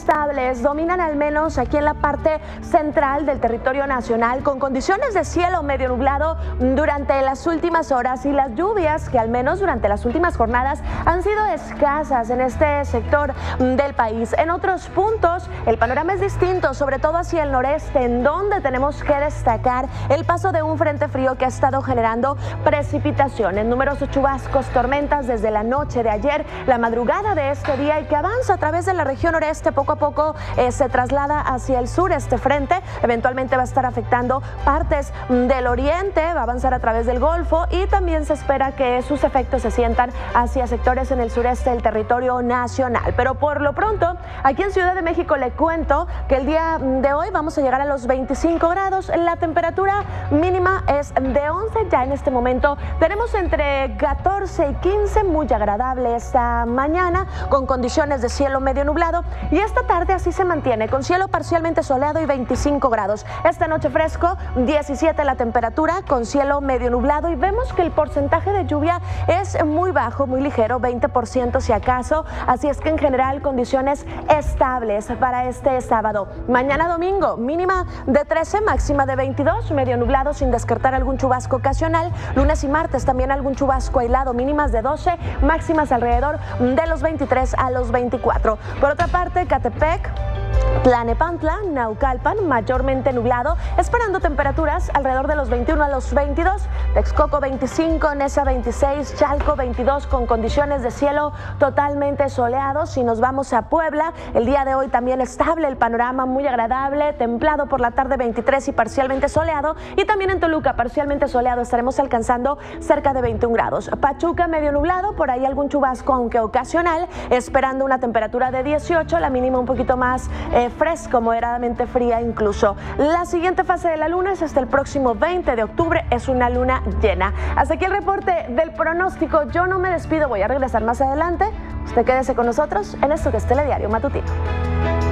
estables dominan al menos aquí en la parte central del territorio nacional, con condiciones de cielo medio nublado durante las últimas horas y las lluvias que al menos durante las últimas jornadas han sido escasas en este sector del país. En otros puntos el panorama es distinto, sobre todo hacia el noreste, en donde tenemos que destacar el paso de un frente frío que ha estado generando precipitaciones, numerosos chubascos, tormentas desde la noche de ayer, la madrugada de este día, y que avanza a través de la región noreste. Poco a poco se traslada hacia el sur este frente, eventualmente va a estar afectando partes del oriente, va a avanzar a través del Golfo y también se espera que sus efectos se sientan hacia sectores en el sureste del territorio nacional. Pero por lo pronto, aquí en Ciudad de México le cuento que el día de hoy vamos a llegar a los 25 grados, la temperatura mínima es de 11, ya en este momento tenemos entre 14 y 15, muy agradable esta mañana, con condiciones de cielo medio nublado, y esta tarde así se mantiene, con cielo parcialmente soleado y 25 grados. Esta noche fresco, 17 la temperatura, con cielo medio nublado, y vemos que el porcentaje de lluvia es muy bajo, muy ligero, 20% si acaso, así es que en general condiciones estables para este sábado. Mañana domingo, mínima de 13, máxima de 22, medio nublado sin descartar algún chubasco ocasional. Lunes y martes también algún chubasco aislado, mínimas de 12, máximas alrededor de los 23 a los 24. Por otra parte, Catepec, Tlanepantla, Naucalpan, mayormente nublado, esperando temperaturas alrededor de los 21 a los 22, Texcoco 25, Neza 26, Chalco 22 con condiciones de cielo totalmente soleado. Si nos vamos a Puebla, el día de hoy también estable el panorama, muy agradable, templado por la tarde 23 y parcialmente soleado, y también en Toluca parcialmente soleado, estaremos alcanzando cerca de 21 grados. Pachuca medio nublado, por ahí algún chubasco aunque ocasional, esperando una temperatura de 18, la mínima un poquito más fresco, moderadamente fría incluso. La siguiente fase de la luna es hasta el próximo 20 de octubre, es una luna llena. Hasta aquí el reporte del pronóstico. Yo no me despido, voy a regresar más adelante. Usted quédese con nosotros en esto que es Telediario Matutino.